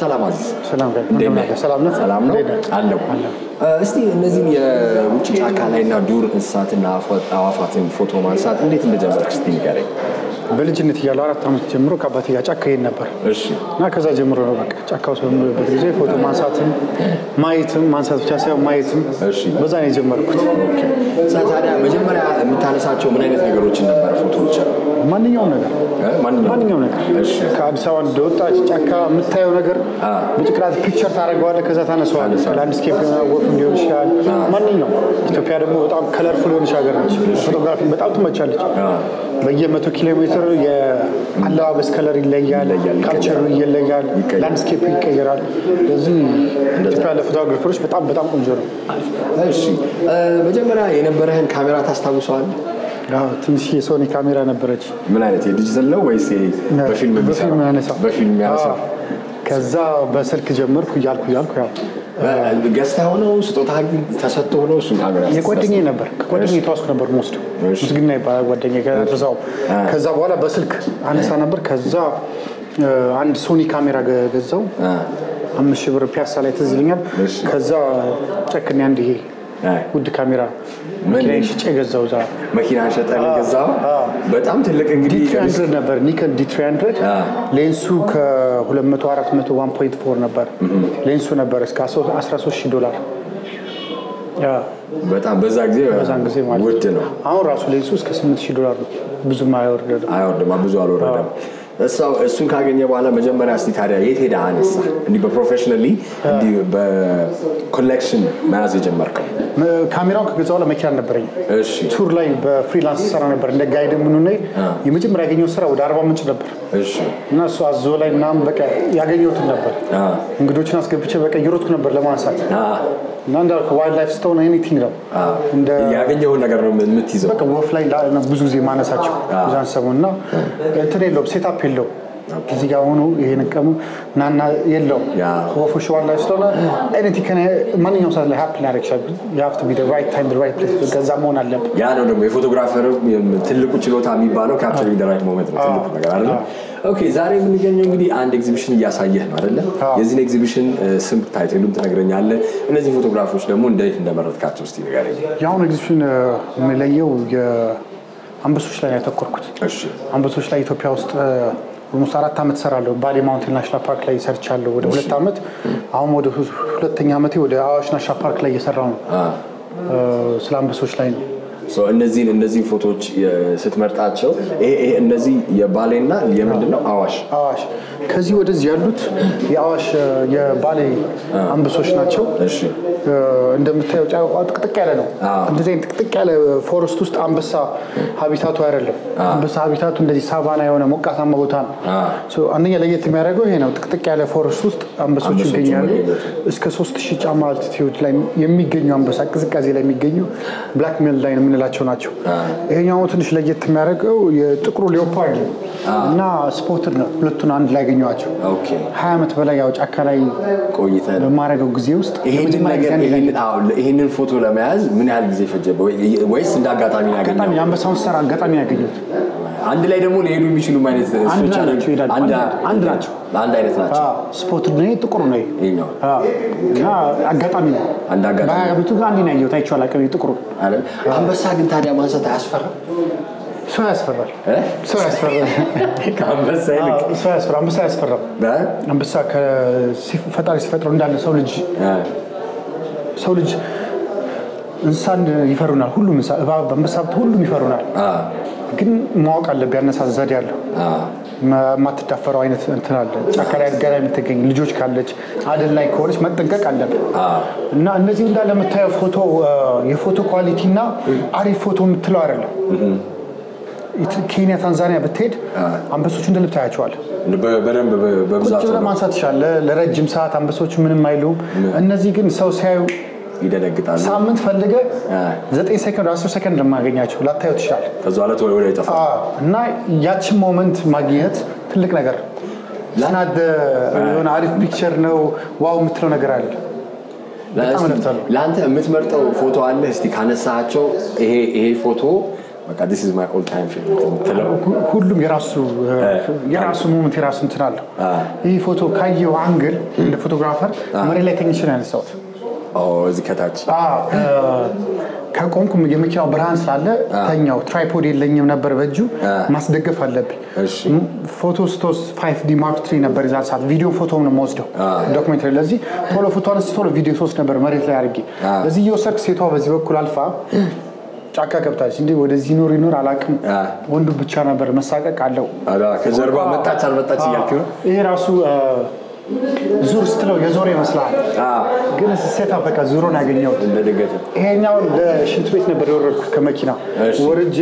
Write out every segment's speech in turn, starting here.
ሰላም አዚዝ ሰላም ጋር ሰላም ነው አለው እስቲ እነዚህ የውጭ ጫካ ላይና ዱር እንስሳትና አዋፋትን ፎቶ ማንሳት እንዴት እንደጀመርክ እስቲ ንገረኝ በልጅነት ያለው 4 አመት ጀምሮ ከአባቴ ጋር ጫካ ይሄን ነበር እሺ እና ከዛ ጀምሮ ነው በቃ ጫካው በሚሆንበት ጊዜ ፎቶ ማንሳትም ማየትም ማንሳት ብቻ ሳይሆን ማየትም በዛ ነው የጀመርኩት ታዲያ መጀመሪያ የምታነሳቸው ምን አይነት ነገሮችን ነበር ፎቶዎች ማንኛውም ነገር እሺ ከአዲስ አበባ እንደወጣች ጫካ የምታየው ነገር በጭቅላት ፒክቸር ታደርገዋለህ ከዛ ታነሳዋለህ ላንድስኬፕ ወፍ ሊሆን ይችላል ማንኛውም ኢትዮጵያ ደግሞ በጣም ከለርፉል የሆነች ሀገር ነች ፎቶግራፊ በጣም ትመቻለች በየ100 ኪሎ ሜትር የአለባበስ ከለር ይለያል ካልቸሩ ይለያል ላንድስኬፕ ይቀየራል ለዚህ ኢትዮጵያ ለፎቶግራፈሮች በጣም ቆንጆ ነው እሺ መጀመሪያ የነበረህን ካሜራ ታስታውሳለህ ትንሽ የሶኒ ካሜራ ነበረች ምን አይነት የዲጂታል ነው ወይስ በፊልም ያነሳ ከዛ በስልክ ጀመርኩ ያልኩ ያው ገዝተው ነው ስጦታ ተሰጥቶ ነው እሱን ካሜራ የጓደኛዬ ነበር ከጓደኛዬ ተዋስኩ ነበር ሞስት ምስግና ይባላል ጓደኛዬ ከዛ በኋላ በስልክ አነሳ ነበር ከዛ አንድ ሶኒ ካሜራ ገዛው 5000 ብር ፒያሳ ላይ ተዝልኛል ከዛ ጨክኔ አንድ ይሄ ውድ ካሜራ መኪና ሽጬ ገዛው ዛ መኪና ሸጠን ገዛው በጣም ትልቅ እንግዲህ D300 ነበር ኒኮን D300 ሌንሱ ከ200 400 1.4 ነበር ሌንሱ ነበር እስከ $13000 ያ በጣም በዛ ጊዜ ማለት ውድ ነው አሁን ራሱ ሌንሱ እስከ $8000 ነው ብዙም አይወርድም ብዙ አልወረደም እሱን ካገኘ በኋላ መጀመሪያ እስቲ ታዲያ የት ሄዳ አነሳ እንዲ በፕሮፌሽናሊ እንዲ በኮሌክሽን ማዝ የጀመርከው ካሜራውን ከገዛው ለመኪና ነበርኝ እሺ ቱር ላይ በፍሪላንስ ሰራ ነበር እንደ ጋይድ ምን ነው የመጀመሪያ ያገኘው ስራ ወደ 40 ምንጭ ነበር እሺ እና እሱ አዞ ላይ ምናምን በቃ ያገኘሁት ነበር እንግዶችን አስገብቼ በቃ ይሮጥኩ ነበር ለማንሳት እና እንዳልኩ ዋይልድ ላይፍ ስቶን ኤኒቲንግ ነው እንደ ያገኘው ነገር ነው የምትይዘው በቃ ወፍ ላይ ብዙ ጊዜ ማነሳቸው ዛን ሰሞንና እንትን የለው ሴትአፕ የለው እዚህ ጋር ሆኖ ይሄን ቀሙ ናና የለው ወፎች ዋይልድ ላይፍ ስቶን ኤኒቲንግ ማንኛውም ሰዓት ላይ ሃፕን ያደርግሻል you have to be the right time the right place ከዛ መሆን አለበት ያ ነው ደግሞ የፎቶግራፈር ትልቁ ችሎታ የሚባለው capturing the right moment ነው ትልቁ ነገር አይደል ኦኬ ዛሬ የምንገኘው እንግዲህ አንድ ኤግዚቢሽን እያሳየህ ነው አይደል የዚህ ኤግዚቢሽን ስም ታይትሉን ትነግረኛለህ እነዚህ ፎቶግራፎች ደግሞ እንዴት እንደመረጥካቸው እስቲ ንገረኝ ያው ኤግዚቢሽን የሚለየው የአንበሶች ላይ ያተኮርኩት እሺ አንበሶች ላይ ኢትዮጵያ ውስጥ ወደ 4 አመት ሰራለሁ ባሌ ማውንቴን ናሽናል ፓርክ ላይ ሰርቻለሁ ወደ 2 አመት አሁን ወደ ሁለተኛ አመቴ ወደ አዋሽ ናሽናል ፓርክ ላይ እየሰራሁ ነው ስለ አንበሶች ላይ ነው እነዚህ ፎቶዎች ስትመርጣቸው እነዚህ የባሌና የምንድነው አዋሽ ከዚህ ወደዚህ ያሉት የአዋሽ የባሌ አንበሶች ናቸው እሺ እንደምታየው ጥቅጥቅ ያለ ነው እንደዚህ ጥቅጥቅ ያለ ፎረስት ውስጥ አንበሳ ሀቢታቱ አይደለም አንበሳ ሀቢታቱ እንደዚህ ሳቫና የሆነ ሞቃታማ ቦታ ነው ሶ አንደኛ ለየት የሚያደርገው ይሄ ነው ጥቅጥቅ ያለ ፎረስት ውስጥ አንበሶች ይገኛሉ እስከ 3000 ጫማ አልቲቲዩድ ላይ የሚገኙ አንበሳ ቅዝቃዜ ላይ የሚገኙ ብላክ ሜል ላይ የምንላቸው ናቸው ይሄኛው ትንሽ ለየት የሚያደርገው የጥቁሩ ሌኦፓርድ እና ስፖትድ ነው ሁለቱን አንድ ላይ ያገኘዋቸው ኦኬ 20 አመት በላይ ያው ጫካ ላይ ቆይተህ በማረገው ጊዜ ውስጥ ይሄንን ፎቶ ለመያዝ ምን ያህል ጊዜ ፈጀበው ወይስ እንዳጋጣሚ ያገኘው አንበሳውን ሰራ አጋጣሚ ያገኘው አንድ ላይ ደግሞ ሊሄዱ የሚችሉ ማለት ስዊች አንድ ናቸው አንድ አይነት ናቸው ስፖትድ ነው ጥቁሩ ነው ይሄኛው እና አጋጣሚ ነው አንድ አጋጣሚ ባያብቱ ጋር አንድ ነው ያየው ታይቷል አቀበይ ጥቁሩ አይደል አንበሳ ግን ታዲያ ማንሳት አያስፈራም ሰው ያስፈራል አንበሳ ያስፈራል አንበሳ ከፈጣሪ ሲፈጥረው እንዳለ ሰው ልጅ እንሳን ይፈሩናል ሁሉም እንሳ አንበሳ ሁሉም ይፈሩናል ግን ማወቅ አለበት ያነሳስ ዘዴ ያለው ማትዳፈረው አይነት እንትን አለ ጫካ ላይ ጋር የምትገኝ ልጆች ካለች አደል ላይ ከሆነች መጠንቀቅ አለበት እና እነዚህ እንዳለ መታየው ፎቶ የፎቶ ኳሊቲ እና አሪፍ ፎቶ የምትለው አይደለም ኬንያ ታንዛኒያ ብትሄድ አንበሶቹ እንደልታያቸዋል በደንብ በብዛት ለማንሳት ይችላል ለረጅም ሰዓት አንበሶቹ ምንም አይሉም እነዚህ ግን ሰው ሲያዩ ይደነግጣሉ ሳምንት ፈልገ 9 ሰከንድ 10 ሰከንድ ለማገኛቸው ላታዩት ይችላል ከዛለት ወደ ይጠፋ እና ያቺን ሞመንት ማግኘት ትልቅ ነገር ለናደ የሆነ አሪፍ ፒክቸር ነው ዋው የምትለው ነገር አለ ለአንተ የምትመርጠው ፎቶ አለ እስቲ ካነሳቸው ይሄ ፎቶ በቃ this is my all time favorite ሁሉም የራሱ ሞመንት የራሱ እንትን አለው ይሄ ፎቶ ካየው አንግል እንደ ፎቶግራፈር መሬት ላይ ተኝቼ ነው ያነሳሁት እዚህ ከታች ከቆምኩም የመኪናው ብርሃን ስላለ ተኛው ትራይፖድ የለኝም ነበር በእጁ ማስደገፍ አለብኝ ፎቶ ስቶስ 5D Mark III ነበር እዛ ሰዓት ቪዲዮ ፎቶም ነው የምወስደው ዶክመንተሪ ለዚህ ቶሎ ፎቶ አንስቶ ቶሎ ቪዲዮ ሶስት ነበር መሬት ላይ አድርጌ ለዚህ የወሰድክ ሴቷ በዚህ በኩል አልፋ ጫካ ገብታለች እንዴ ወደዚህ ኖር አላቅም ወንዱ ብቻ ነበር መሳቀቅ አለው ከጀርባ መጣች አልመጣች እያልኩ ነው ይሄ ራሱ ዙር ስትለው የዞር ይመስላል ግን ሴታ በቃ ዙሩን ያገኘው እንደደገተ ይሄኛው ለሽንት ቤት ነበር የወረድኩት ከመኪና ወርጄ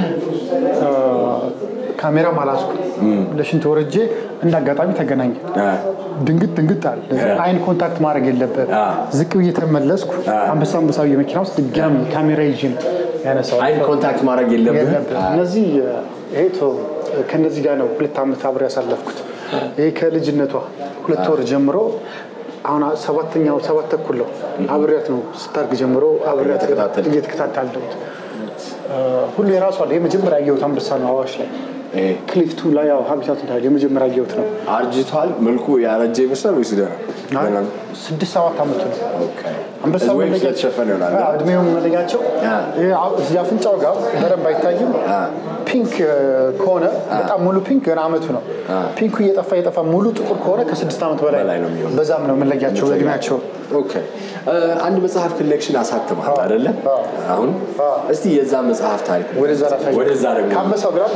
ካሜራ ማላስኩ ለሽንት ወርጄ እንዳጋጣሚ ተገናኘ ድንግጥ አለ አይን ኮንታክት ማድረግ የለበት ዝቅ ብዬ ተመለስኩ አንበሳው የመኪና ውስጥ ድጋሚ ካሜራ ይዤ ያነሳው አይን ኮንታክት ማድረግ የለበት እነዚህ ሄቶ ከነዚህ ጋር ነው 2 አመት አብሬ ያሳለፍኩት ይሄ ከልጅነቷ 2 ወር ጀምሮ አሁን 7 ተኩል ነው አብሬያት ነው ስታርግ ጀምሮ አብሬያት እየተከታተልኩት ሁሉ የራሱ አለ የመጀመሪያ ያየሁት አንበሳ ነው አዋሽ ላይ ክሊፍቱ ላይ ያው ሀቢታቱ ላይ የመጀመሪያ ያየሁት ነው አርጅቷል መልኩ ያረጀ ይመስላል ወይስ ደራ 6-7 አመት ነው ኦኬ አንበሳው ላይ ተሸፈነ ይላል እድሜው መለያቸው እዚህ አፍንጫው ጋር በደንብ አይታይም ፒንክ ከሆነ በጣም ሙሉ ፒንክ ገና አመቱ ነው ፒንኩ እየጠፋ ሙሉ ጥቁር ከሆነ ከ6 አመት በላይ ነው በዛም ነው መለያቸው እድሜያቸው ኦኬ አንድ መጽሐፍ ኮሌክሽን አሳተማል አይደለ አሁን እስቲ የዛ መጽሐፍ ታሪክ ወደዛ ደግሞ ከአንበሳው ጋር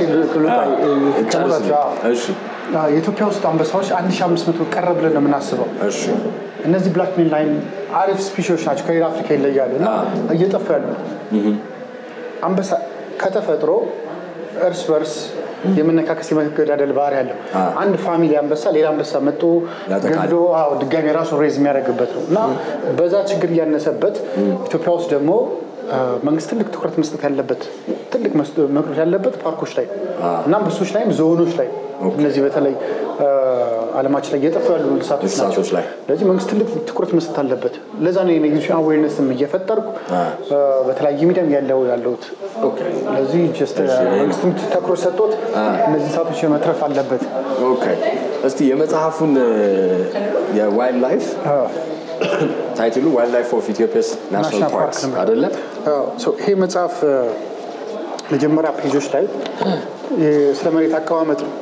እሺ የኢትዮጵያ ውስጥ አንበሳዎች 1500 ቀረ ብለን ነው የምናስበው እሺ እነዚህ ብላክ ሜን ላይን አሪፍ ስፒሺዎች ናቸው ከሌላ አፍሪካ ይለያሉና እየጠፉ ያሉ አንበሳ ከተፈጥሮ እርስ በርስ የመነካከስ የመገዳደል ባህሪ ያለው አንድ ፋሚሊ አንበሳ ሌላ አንበሳ መጥቶ ገድሎ ድጋሚ ራሱ ሬዝ የሚያደርግበት ነውና በዛ ችግር ያነሰበት ኢትዮጵያ ውስጥ ደግሞ መንግስት ትልቅ ትኩረት መስጠት ያለበት ትልቅ መቅረት ያለበት ፓርኮች ላይ እና አንበሶች ላይም ዞኖች ላይ እነዚህ በተለይ ዓለማችን ላይ እየጠፉ ያሉ እንስሳቶች ናቸው ለዚህ መንግስት ትልቅ ትኩረት መስጠት አለበት ለዛ ነው የኔግሽን አዌርነስም እየፈጠርኩ በተለያየ ሚዲያም ያለውት ለዚህ ጀስት መንግስትም ትኩረት ሰጥቶት እነዚህ እንስሳቶች መትረፍ አለበት ኦኬ እስቲ የመጽሐፉን የዋይልድ ላይፍ ታይትሉ ዋይልድ ላይፍ ኦፍ ኢትዮጵያስ ናሽናል ፓርክስ አይደለ ይሄ መጽሐፍ መጀመሪያ ፔጆች ላይ ስለ መሬት አቀማመጥ ነው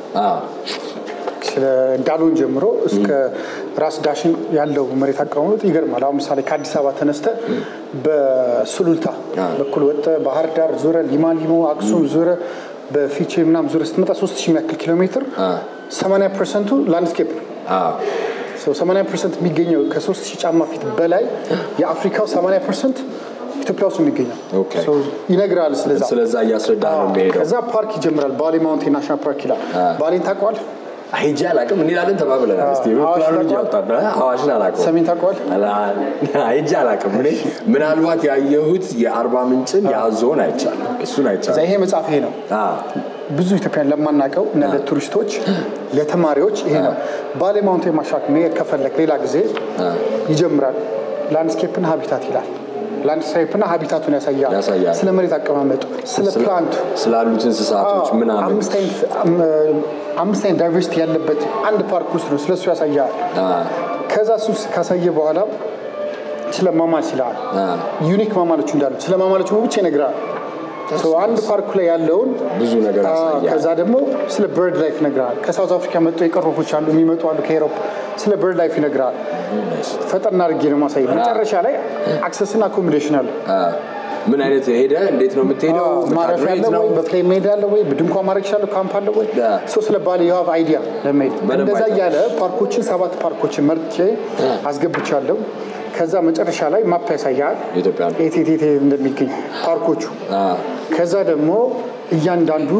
ስለ ዳሎን ጀምሮ እስከ ራስ ዳሽን ያለው መሬት አቀማመጥ ይገርማል አሁን ምሳሌ ከአዲስ አበባ ተነስተ በሱሉልታ በኩል ወጣ ባህር ዳር ዙረ ሊማሊሞ አክሱም ዙረ በፊቼ ምናም ዙረ ስትመጣ 3000 ያክል ኪሎ ሜትር 80% ላንድስኬፕ ነው 80% የሚገኘው ከ3000 ጫማ ፊት በላይ የአፍሪካው 80% ኢትዮጵያ ውስጥ የሚገኘው ይነግራል ስለዛ ያስረዳ ነው የሚሄደው ከዛ ፓርክ ይጀምራል ባሌ ማውንቴን ናሽናል ፓርክ ይላል ባሌን ታውቀዋል አይጃ አላውቅም እንላለን ተባብለናል እስቲ ፕላኑ ያወጣና አዋሽን አላውቅም ሰሜን ታውቀዋል አይጃ አላውቅም ምናልባት ያየሁት የአርባ ምንጭን ያዞን አይቻለሁ እሱን አይቻለሁ ይሄ መጽሐፍ ይሄ ነው ብዙ ኢትዮጵያን ለማናቀው እና ለቱሪስቶች ለተማሪዎች ይሄ ነው ባሌ ማውንቴን ማሻክ መሄድ ከፈለክ ሌላ ጊዜ ይጀምራል ላንድስኬፕ እና ሃቢታት ይላል ላንድስኬፕና ሃቢታቱን ያሳያል ስለ መሬት አቀማመጡ ስለ ፕላንቱ ስላሉት እንስሳቶች ምናምን አምስት አይነት ዳይቨርሲቲ ያለበት አንድ ፓርክ ውስጥ ነው ስለሱ ያሳያል ከዛ ሱስ ካሳየ በኋላ ስለ ማማል ይላል ዩኒክ ማማሎች እንዳሉ ስለ ማማሎች ብቻ ይነግራል አንድ ፓርክ ላይ ያለውን ብዙ ነገር ያሳያል ከዛ ደግሞ ስለ በርድ ላይፍ ይነግራል ከሳውዝ አፍሪካ መጥቶ የቀረፉት አሉ የሚመጡ አሉ ከዩሮፕ ስለ በርድ ላይፍ ይነግራል ፈጠና አድርጌ ነው ማሳየው መጨረሻ ላይ አክሰስ እና አኮሞዴሽን አለ ምን አይነት ሄደ እንዴት ነው የምትሄደው ማረፊያ አለ ወይ በፕሌን ሜዳ አለ ወይ በድንኳን ማድረግ ይችላል ካምፕ አለ ወይ ስለ ባሊ you have idea ለምን እንደዛ ያለ ፓርኮችን 7 ፓርኮችን መርጬ አስገብቻለሁ ከዛ መጨረሻ ላይ ማፕ ያሳያል ኢትዮጵያ ኤቲቲቲ እንደሚገኝ ፓርኮቹ ከዛ ደግሞ እያንዳንዱ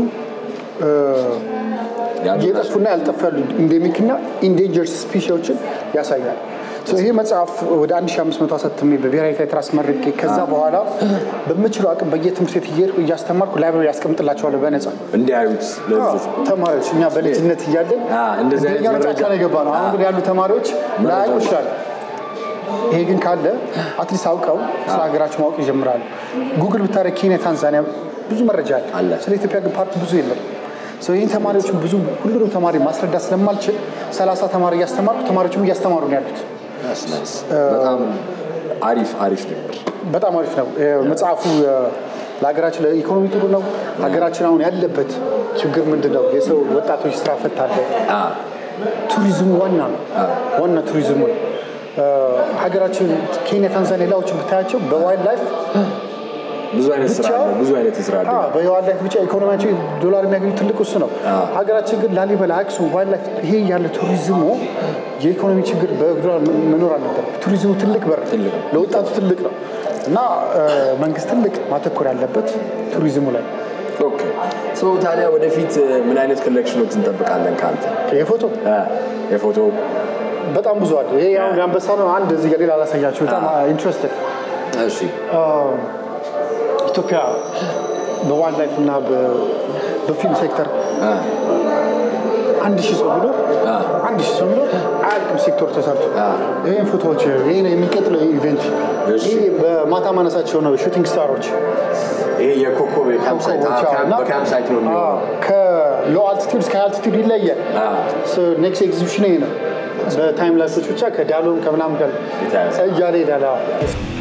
የጠፉና ያልጠፉ ያሉ ኢንዴሚክና ኢንዴንጀርድ ስፒሺዎችን ያሳያል ይሄ መጽሐፍ ወደ 1500 አሳትሜ በብሔራዊ ቲያትር አስመርቄ ከዛ በኋላ በመችለው አቅም በየትምህርት ቤት እየሄድኩ እያስተማርኩ ላይብራሪ ያስቀምጥላቸዋለሁ በነፃ እንዲያዩት ተማሪዎች እኛ በልጅነት እያለን እንደዚህ አይነት መረጃ ነው አሁን ግን ያሉ ተማሪዎች ላይቁ ይችላል ይሄ ግን ካለ አትሊስት አውቀው ስለ ሀገራቸው ማወቅ ይጀምራሉ ጉግል ብታረግ ኬንያ ታንዛኒያ ብዙ መረጃ አለ። ስለ ኢትዮጵያ ግን ፓርት ብዙ የለም። ይህን ተማሪዎች ብዙ ሁሉንም ተማሪ ማስረዳት ስለማልችል 30 ተማሪ እያስተማርኩ ተማሪዎችም እያስተማሩ ነው ያሉት። በጣም አሪፍ ነበር። በጣም አሪፍ ነው መጽሐፉ። ለሀገራችን ለኢኮኖሚ ጥሩ ነው። ሀገራችን አሁን ያለበት ችግር ምንድነው? የሰው ወጣቶች ስራ ፈት አለ። ቱሪዝሙ ዋና ቱሪዝሙ ሀገራችን ኬንያ፣ ታንዛኒያ ሌላዎች ብታያቸው በዋይልድ ላይፍ ብዙ አይነት ስራ አለ። በዋይልድ ላይፍ ብቻ ኢኮኖሚያቸው ዶላር የሚያገኙ ትልቁ እሱ ነው። ሀገራችን ግን ላሊበላ፣ አክሱም፣ ዋይልድ ላይፍ ይሄ ያለ ቱሪዝሙ የኢኮኖሚ ችግር በዶላር መኖር አለበት። ቱሪዝሙ ትልቅ በር ለወጣቱ ትልቅ ነው እና መንግስት ትልቅ ማተኮር ያለበት ቱሪዝሙ ላይ። ኦኬ ታዲያ ወደፊት ምን አይነት ኮሌክሽኖች እንጠብቃለን ካንተ? የፎቶ በጣም ብዙ አለ። ይሄ ያው አንበሳ ነው። አንድ እዚህ ጋር ሌላ አላሳያችሁ። በጣም ኢንትረስትድ። እሺ ኢትዮጵያ በዋይልድ ላይፍ እና በፊልም ሴክተር 1000 ሰው ብሎ አያልቅም ሴክተር ተሰርቶ ይሄን ፎቶዎች ይሄ የሚቀጥለው ኢቨንት ይሄ በማታ ማነሳቸው ነው ሹቲንግ ስታሮች። ይሄ የኮኮብ በካምፕሳይት ነው የሚሆነው። ከሎ አልቲቲዩድ እስከ አልቲቲዩድ ይለያል። ኔክስት ኤግዚቢሽን ይሄ ነው። በታይም ላይሶች ብቻ ከዳሎም ከምናምን ጋር እያለ ይላል።